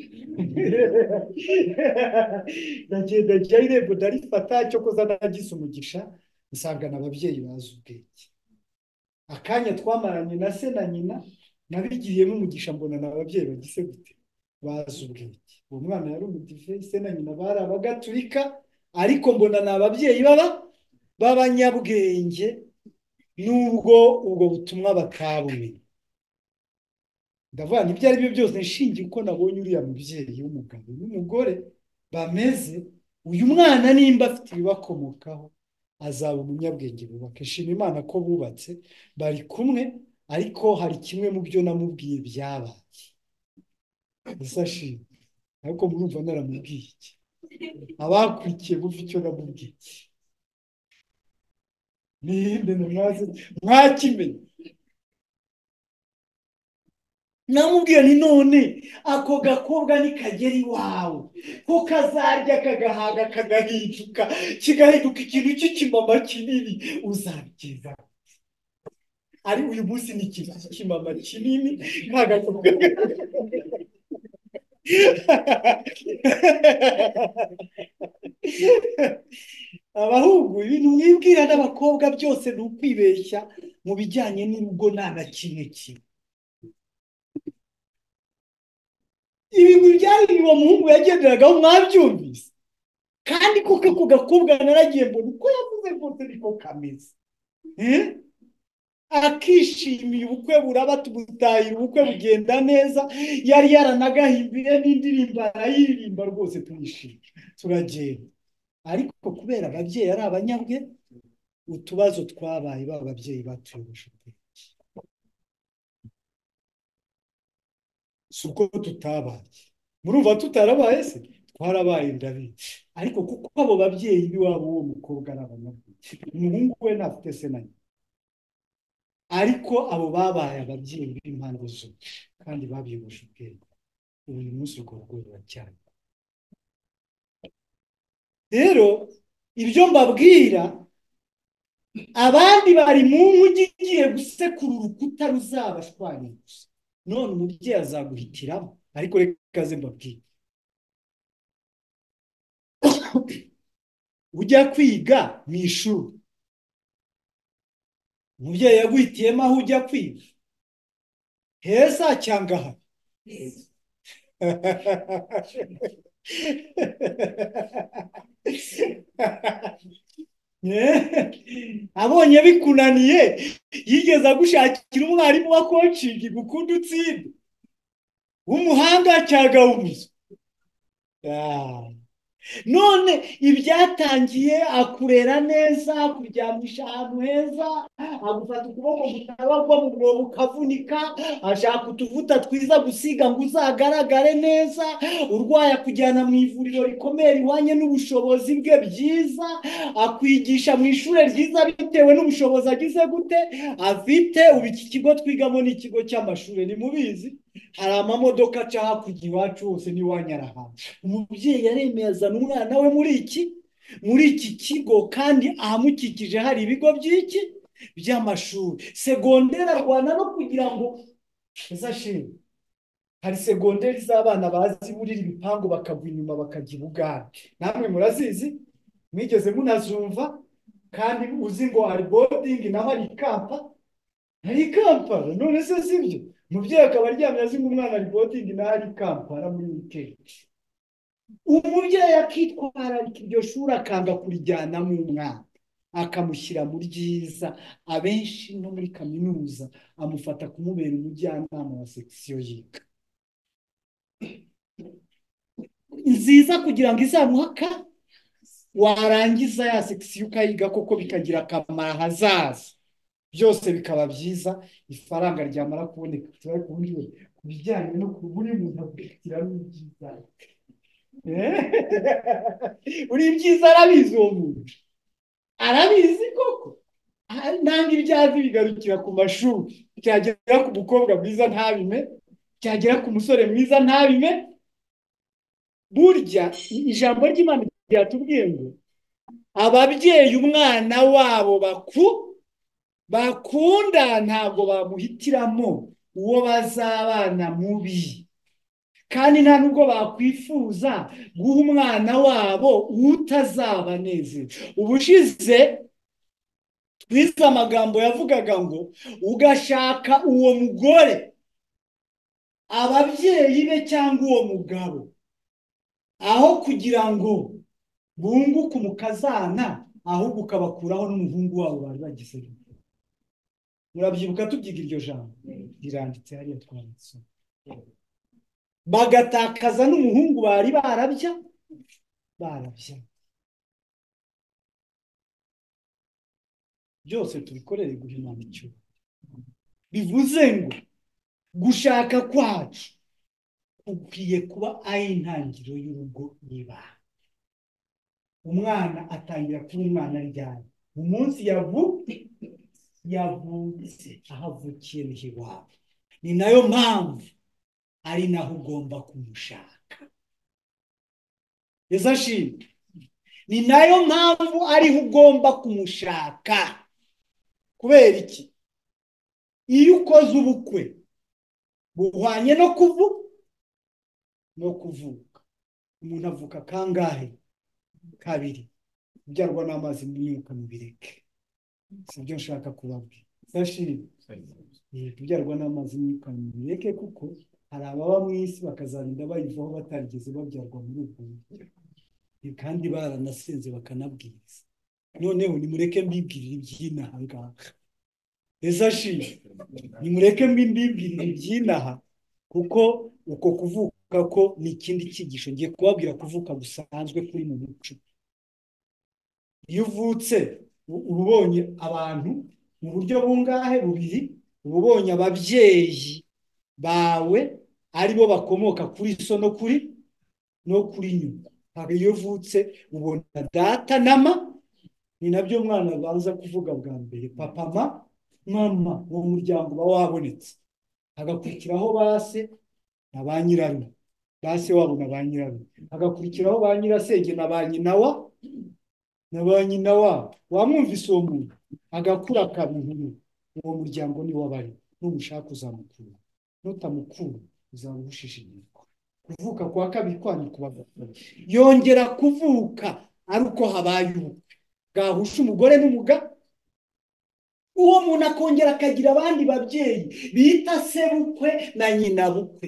ndagenda njyayo irembo ndarifata, cyo koza nagize umugisha nsangana ababyeyi bazi ubwenge. akanya twamaranye na se na nyina nabigiriyemo umugisha, mbona ni ababyeyi bagize gute, bazi ubwenge. uwo mwana yari umudive, se na nyina bari abagatulika, ariko mbona ni ababyeyi baba b'abanyabwenge, nubwo ubwo butumwa batabumenye. ndavuga ibyo ari byo byose nshingiye uko nabonye uriya mubyeyi w'umugabo n'umugore bameze, uyu mwana nimba afite ibibakomokaho azaba umunyabwenge bubaka. shima Imana ko bubatse bari kumwe, ariko hari kimwe mu byo namubwiye byabaye. gusa shima, ariko murumva naramubwiye iki? abakurikiye bumva icyo namubwiye iki? ninde mwaze mwakimenye? namubwiye ni none ako gakobwa nikagera iwawe ko kazarya kagahaga kagahinduka kigahinduka ikintu cy'ikimama kinini, uzabigeza. ari uyu munsi ni ikintu cy'ikimama kinini nk'agakobwa abahungu ibintu mwibwira n'abakobwa byose ni ukwibeshya mu bijyanye n'urugo nta na kimwe kimwe. ibintu byari uwo muhungu yagenderagaho mwabyumvise, kandi kuko ako gakobwa naragiye mbona uko yavuze rwose niko kameze. Eh? akishimiye ubukwe buraba, tumutahira ubukwe bugenda neza, yari yaranagahimbiye n'indirimbo arayiririmba rwose, turishimye turagenda. ariko kubera ababyeyi ari abanyabwe, utubazo twabaye ba babyeyi batuyoboshe ubwenge. si uko tutabaye, murumva tutarabaye se, twarabaye ndabizi. ariko kuko abo babyeyi b'iwabo uwo mukobwa ari abanyabwenge, umuhungu we ntafite se na nyina, ariko abo babaye ababyeyi b'impande zose kandi babiyoboshe ubwenge. uyu munsi urwo rugo ruracyari. rero ibyo mbabwira, abandi bari mu mujyi igiye gusekura urukuta ruzabashwanyaguza, none umubyeyi azaguhitiramo. ariko reka ze mbabwire, ujya kwiga mu ishuri, umubyeyi yaguhitiyemo aho ujya kwiga, heza cyangwa habi? abonye bikunaniye yigeze agushakira umwarimu wa kocingi gukunda utsinde w'umuhanga cyangwa w'umuzo? none ibyatangiye akurera neza, akuryamisha ahantu heza, agufata ukuboko gutabagwa mu mwobo ukavunika, ashaka utuvuta twiza gusiga ngo uzagaragare neza, urwaye akujyana mu ivuriro rikomeye rihwanye n'ubushobozi bwe byiza, akwigisha mu ishuri ryiza bitewe n'ubushobozi agize gute afite. ubu iki kigo twigamo ni ikigo cy'amashuri, ni mubizi, hari amamodoka aca hakurya iwacu hose n'iwanyu arahantu. umubyeyi yaremeye azana umwana we muri iki muri iki kigo, kandi ahamukikije hari ibigo by'iki by'amashuri. segonderi arwana no kugira ngo ezashime, hari segonderi z'abana bazi burira ibipangu bakagwa inyuma bakajya i Bugande, namwe murazizi, mwigeze munazumva. kandi uzi ngo hari boarding naho hari ikampa, hari Kampala. none se sibyo? umubyeyi akaba aryamye azi ngo umwana ari boarding naho ari Kampala muri weekend. umubyeyi akitwararika iryo shuri akanga kurijyanamo umwana, akamushyira mu ryiza. abenshi no muri kaminuza amufata kumubera umujyanama wa sekisiyo yiga nziza kugira ngo izamuhaka, warangiza ya sekisiyo ukayiga koko bikagira akamaro ahazaza, byose bikaba byiza, ifaranga ryamara kuboneka tuba kuburiwe ku bijyanye no kuburi muntu akurikira n'ibyiza. uri byiza arabizi, uwo muntu arabizi koko. ntabwo ibyazi bigarukira ku mashuri, cyagera ku mukobwa mwiza ntabime, cyagera ku musore mwiza ntabime. burya ijambo ry'Imana ryatubwiye ngo ababyeyi umwana wabo baku bakunda ntabwo bamuhitiramo uwo bazabana mubi, kandi nta nubwo bakwifuza guha umwana wabo utazabanezeza. ubushize twize amagambo yavugaga ngo ugashaka uwo mugore, ababyeyi be cyangwa uwo mugabo, aho kugira ngo bunguke umukazana, ahubwo ukabakuraho n'umuhungu wabo bari bagize. murabyibuka tubyiga iryo jambo, riranditse hariya twanditse, bagatakaza n'umuhungu bari barabya barabya. byose tubikorere guha Imana icyubahiro. bivuze ngo gushaka kwacu ukwiye kuba ari intangiriro y'urugo n'ibanga. umwana atangira kuba umwana ryari? umunsi yavutse yavutse aho avukiye niho iwabo. ni nayo mpamvu ari naho ugomba kumushaka. ezashimwe, ni nayo mpamvu ariho ugomba kumushaka. kubera iki? iyo ukoze ubukwe buhwanye no kuvu no kuvuka, umuntu avuka kangahe? kabiri. kubyarwa n'amazi n'imyuka mubireke, sibyo nshaka kubabwira. Sashiri, kubyarwa n'amazi n'imyuka mubireke, kuko hari ababa mu isi bakazarinda bayivaho batarigeze babyarwa muri ubwo buryo, kandi baranasenze bakanabwiriza. Noneho nimureke mbibwirire iby'inaha ngaha. Ese ashimwe, nimureke mbibwirire iby'inaha, kuko uko kuvuka ko ni ikindi cyigisho. Ngiye kubabwira kuvuka gusanzwe kuri mu muco. Iyo uvutse uba ubonye abantu mu buryo bungahe? Bubiri. Uba ubonye ababyeyi bawe aribo bakomoka kuri so no kuri no kuri nyuma. Iyo uvutse ubona data na ma, ni nabyo mwana abanza kuvuga bwa mbere, papa ma mama, uwo muryango uba wabonetse. Hagakurikiraho base na ba nyirarume, base wabo na ba nyirarume. Hagakurikiraho ba nyirasenge na ba nyina wa na ba nyina wabo. Wamwumvise uwo muntu? Agakura akaba inkuru. Uwo muryango ni w'abari. Numushaka uzamukura, nutamukura uzaba ushishimurwa. Kuvuka kwa kabiri kwanyu kuba yongera kuvuka ari uko habaye ubukwe bwahusha umugore n'umugabo. Uwo muntu akongera akagira abandi babyeyi bita sebukwe na nyina bukwe,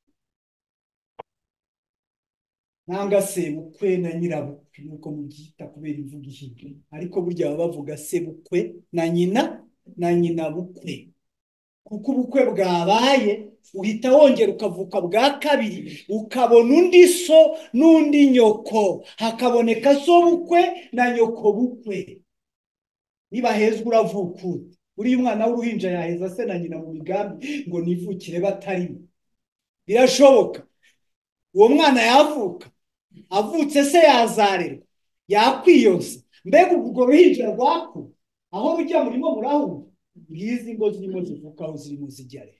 nanga sebukwe na nyirabukwe nuko mubyita kubera imvugo ihiga, ariko burya baba bavuga sebukwe na nyina na nyina bukwe, kuko ubukwe bwabaye uhita wongera ukavuka bwa kabiri, ukabona undi so n'undi nyoko, hakaboneka so bukwe na nyoko bukwe. Niba hezwa uravuka ute? Uriya umwana w'uruhinja yaheza se na nyina mu migambi ngo nivukire batarimo? Birashoboka? Uwo mwana yavuka, avutse se yazarerwa, yakwiyonsa. Mbega ubwo ruhinja rwako aho rujya murimo murahumva? Ngizi ingo zirimo zivuka aho zirimo zijya rero.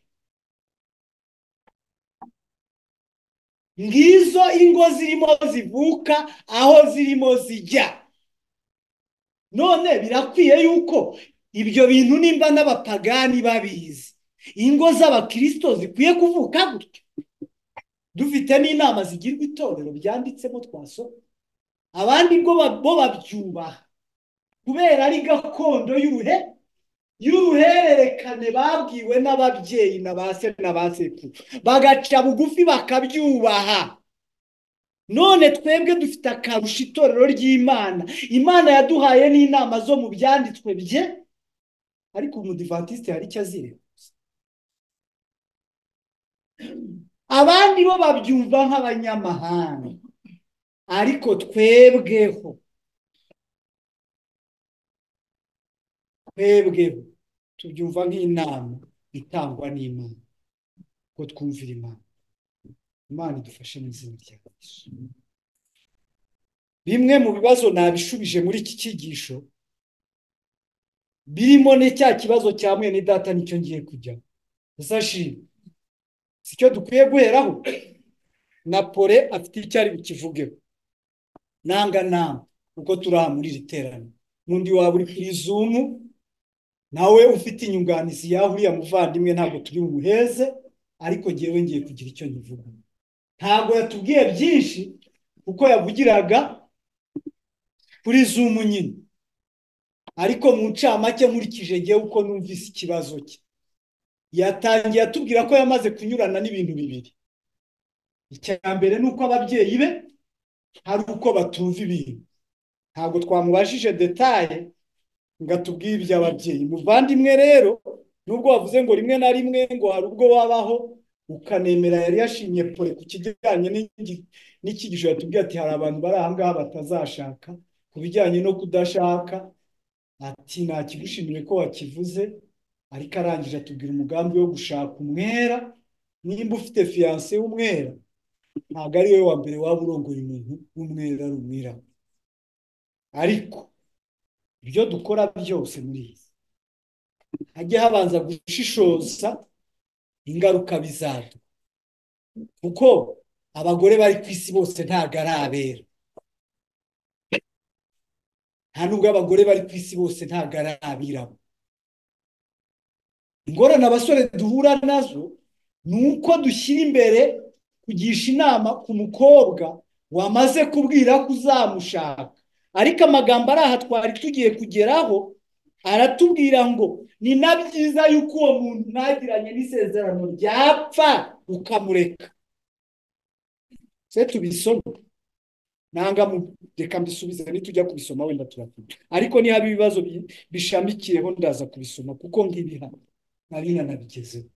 Ngizo ingo zirimo zivuka aho zirimo zijya. None birakwiye yuko ibyo bintu nimba n'abapagani babizi, ingo z'abakristo zikwiye kuvuka gutyo? Dufite n'inama zigirwa itorero byanditsemo twasoma. Abandi ngo bo babyubaha kubera ari gakondo y'uruhe y'uruhererekane babwiwe n'ababyeyi na ba se na ba sekuru, bagaca bugufi bakabyubaha. None twebwe dufite akarusha itorero ry'Imana. Imana yaduhaye n'inama zo mu byanditswe bye, ariko umudivantiste hari icyo azire. Abandi bo babyumva nk'abanyamahanga, ariko twebweho twebweho tubyumva nk'inama itangwa n'Imana, ko twumvira Imana. Imana idufashe mu izina rya Yesu. Bimwe mu bibazo nabishubije muri iki cyigisho birimo ne cya kibazo cya mwene data nicyo ngiye kujya. Sashi sicyo dukwiye guheraho. Napole afite icyo ari bukivugeho. Nanga nanga uko turaha muri riterano. Nundi waba uri kuri Zoom nawe ufite inyunganizi yaho uriya muvandimwe ntabwo turi umuheze, ariko ngewe ngiye kugira icyo nyivuga. Ntabwo yatubwiye byinshi kuko yavugiraga kuri Zoom nyine, ariko mu ncamake nkurikije ngewe uko numvise ikibazo cye, yatangiye atubwira ko yamaze kunyurana n'ibintu bibiri. Icya mbere nuko ababyeyi be hari uko batumva ibintu. Ntabwo twamubajije detaye ngo atubwire iby'ababyeyi. Muvandimwe rero, nubwo wavuze ngo rimwe na rimwe ngo hari ubwo wabaho ukanemera, yari yashimye Pole ku kijyanye n'ikigisho yatubwiye ati hari abantu bari aha ngaha batazashaka, ku bijyanye no kudashaka ati nta kigushimire ko wakivuze, ariko arangije atubwira umugambi wo gushaka umwera. Nimba ufite fiancé w'umwera, ntabwo ari we wa mbere waba urongoye umuntu w'umwera ari umwirabura. Ariko ibyo dukora byose muri iyi hajye habanza gushishoza ingaruka bizaduka, kuko abagore bari ku isi bose ntabwo ari abera. Nta nubwo abagore bari ku isi bose ntabwo ari abirabura. Ingorane abasore duhura nazo ni uko dushyira imbere kugisha inama ku mukobwa wamaze kubwira ko uzamushaka, ariko amagambo ari aha twari tugiye kugeraho aratubwira ngo ni na byiza yuko uwo muntu ntagiranye n'isezerano ryapfa ukamureka. se tubisoma nanga mu reka mbisubize nitujya kubisoma wenda turakunda, ariko ni haba ibibazo bishamikiyeho ndaza kubisoma kuko ngibi hano nari nanabigezeho.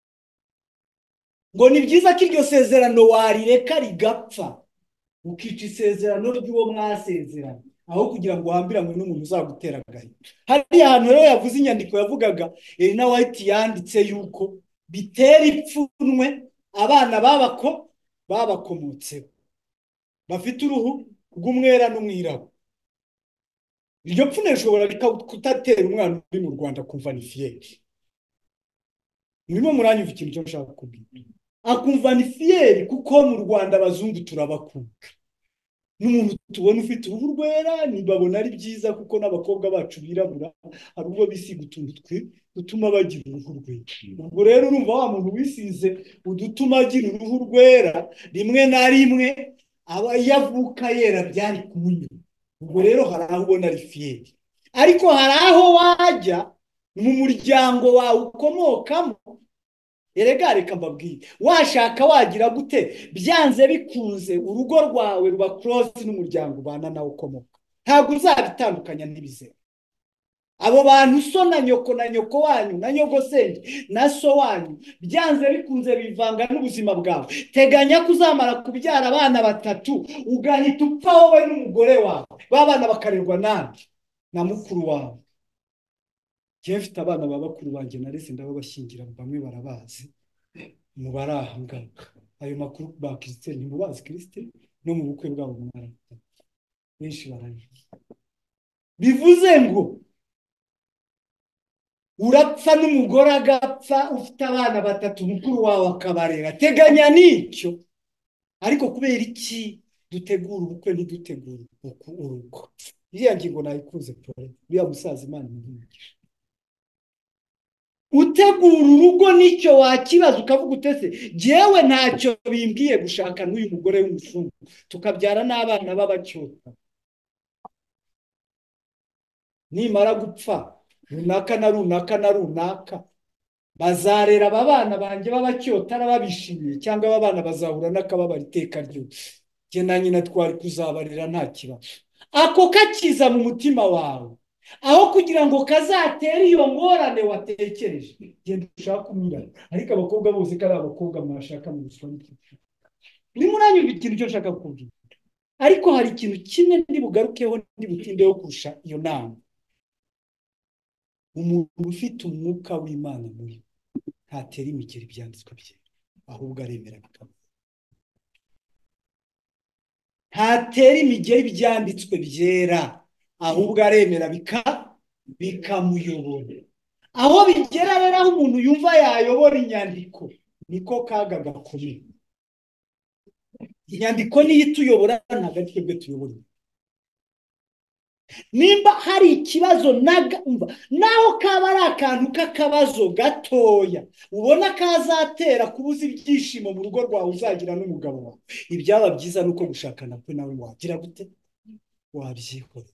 Ngo ni byiza ko iryo sezerano warireka rigapfa ukica isezerano ry'uwo mwasezerano aho kugira ngo uhambiranywe n'umuntu uzagutera agahinda. Hariya hantu rero yavuze inyandiko yavugaga Elena White yanditse yuko bitera ipfunwe abana babako babakomotseho bafite uruhu rw'umwera n'umwirabura. Iryo pfunwe rishobora kutatera umwana uri mu Rwanda kumva ni fiyeri. Murimo muranyumva ikintu cyo nshaka kubwira, akumva ni fiyeri kuko mu Rwanda abazungu turabakunda. N'umuntu tubona ufite uruhu rwera nibabona ari byiza kuko n'abakobwa bacu birabura hari ubwo bisiga utuntu twe dutuma bagira uruhu rwera. Ubwo rero urumva wa muntu wisize udutuma agira uruhu rwera rimwe na rimwe aba yavuka yera byari kumunyura. Ubwo rero hari aho ubona ari fiyeri, ariko hari aho wajya mu muryango wawe ukomokamo. Erega reka mbabwire, washaka wagira gute byanze bikunze urugo rwawe ruba close n'umuryango ubana nawe ukomoka, ntabwo uzabitandukanya n'ibizera. Abo bantu so na nyoko na nyoko wanyu na nyogosenge na so wanyu byanze bikunze bivanga n'ubuzima bwawe. Teganya kuzamara kubyara abana batatu ugahita upfa wowe n'umugore wawe, babana bakarerwa nande na mukuru wawe. Njye mfite abana ba bakuru banjye narese ndababashyingira, bamwe barabazi mu barahanga. Ayo makuru ba Kristo ni mubazi Kristo no mu bukwe bwabo mwarata benshi baranye. Bivuze ngo urapfa n'umugore agapfa ufite abana batatu mukuru wawe akabarera. Teganya n'icyo. Ariko kubera iki dutegura ubukwe ntidutegura urugo? Iriya ngingo nayikunze pole uriya musaza Imana imugisha. Utegura urugo nicyo wakibaza ukavuga utese jewe ntacyo bimbwiye gushaka n'uyu mugore w'umusungu tukabyara n'abana b'abacyota. Nimara gupfa runaka na runaka na runaka bazarera aba bana banjye b'abacyota babishimiye, cyangwa aba bana bazahura n'akababara iteka ryose. Jye na nyina twari kuzabarira nta kibazo. Ako kakiza mu mutima wawe aho kugira ngo kazatere iyo ngorane watekereje, genda ushaka umwirabura. Ariko abakobwa bose ko ari abakobwa mwashaka mu buswa n'iki. Ni muranyumva ikintu cyo nshaka kubwira, ariko hari ikintu kimwe ndi bugarukeho ndi butindeho kurusha iyo nama. Umuntu ufite umwuka w'Imana muri ntatera imigeri byanditswe bye, ahubwo aremera bikaba. Ntatera imigeri byanditswe byera, ahubwo aremera bika bikamuyobora. Aho bigera rero aho umuntu yumva yayobora inyandiko niko kaga gakomeye. Inyandiko niyo ituyobora ntabwo ari twebwe tuyobora. Nimba hari ikibazo naga naho kaba ari akantu k'akabazo gatoya ubona kazatera kubuza ibyishimo mu rugo rwawe uzagira n'umugabo wawe, ibyaba byiza nuko gushakana kwe nawe wagira gute wabyikora.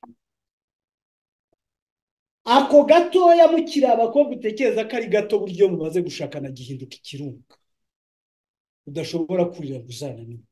Ako gatoya mukiri abakobwa utekereza ko ari gato, buryo mumaze gushakana gihinduka ikirunga udashobora kurira guzana n'imwe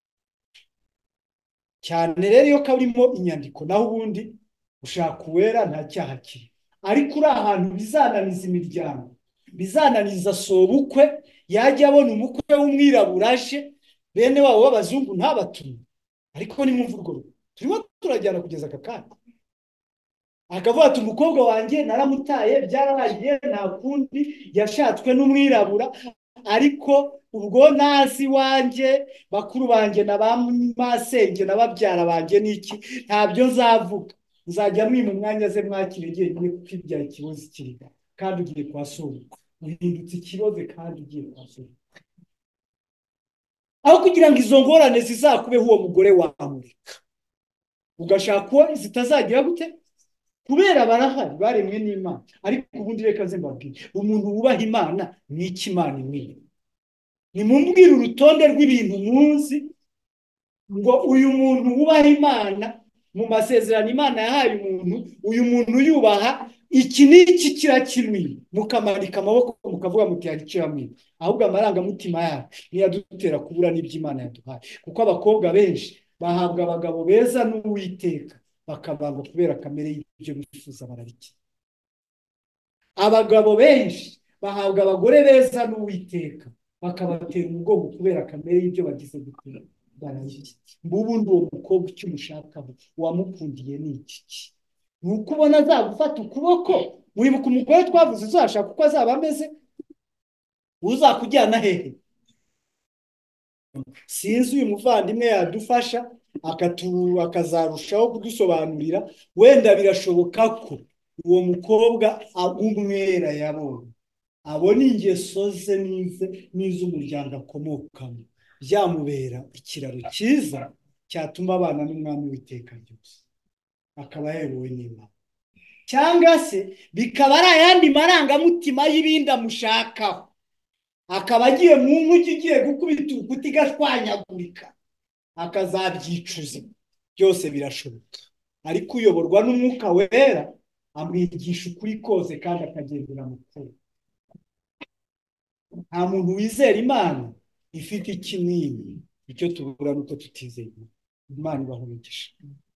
cyane. Rero iyo kaburimo inyandiko naho ubundi ushaka uwera nta cyaha kiri, ariko uri ahantu bizananiza imiryango, bizananiza sobukwe yajya abona umukwe w'umwirabura aje bene wabo b'abazungu ntabatume. Ariko ni mwumva urwo rugo turimo turajyana kugeza aka kanya, akavuga ati umukobwa wanjye naramutaye byararangiye nta kundi yashatswe n'umwirabura, ariko ubwo nazi wanjye bakuru banjye na ba masenge na babyara banjye niki ntabyo nzavuga, nzajya mwima umwanya ze mwakire igihe nyine kuko ibyaye ikibazo kiriga kandi ugiye kwa sobukwe uhindutse ikibazo kandi ugiye kwa sobukwe. Aho kugira ngo izo ngorane zizakubeho uwo mugore wamureka ugashaka uwo zitazagira gute, kubera barahari baremwe n'Imana. Ariko ubundi reka nze mbabwire, umuntu wubaha Imana ni iki Imana imwiye? Nimumbwire urutonde rw'ibintu muzi ngo uyu muntu wubaha Imana mu masezerano Imana yahaye umuntu, uyu muntu yubaha iki n'iki kirakimwiye, mukamanika amaboko mukavuga muti yagikiramwiye, ahubwo amarangamutima yabo niyo adutera kubura n'ibyo Imana yaduhaye. Kuko abakobwa benshi bahabwa abagabo beza n'Uwiteka, bakabanga kubera kamere y'ibyo bifuza barabikira. Abagabo benshi bahabwa abagore beza n'Uwiteka, bakabatera umugongo kubera kamere y'ibyo bagize gukora barabikira. Mbubundi uwo mukobwa icyo umushakaho wamukundiye ni iki? Ni uko ubona azagufata ukuboko, wibuka umugore twavuze uzashaka uko azaba ameze, uzakujyana hehe? Sinzi uyu muvandimwe yadufasha akatu akazarushaho kudusobanurira, wenda birashoboka ko uwo mukobwa agumwera yabonye abona ingeso ze nize n'iz'umuryango akomokamo, byamubera ikiraro cyiza cyatuma abana n'umwami w'iteka ryose, akaba yerowe n'Imana. Cyangwa se bikaba ari ayandi marangamutima y'ibindi amushakaho, akaba agiye mu nkugi igiye gukubita urukuta igashwanyagurika, akazabyicuza. Byose birashoboka, ariko uyoborwa n'Umwuka Wera amwigisha ukuri kose kandi akagendera mu kuri. Nta muntu wizera Imana ifite ikimwinyi, icyo tubura nuko tutizeye Imana. Imana ibahe umugisha.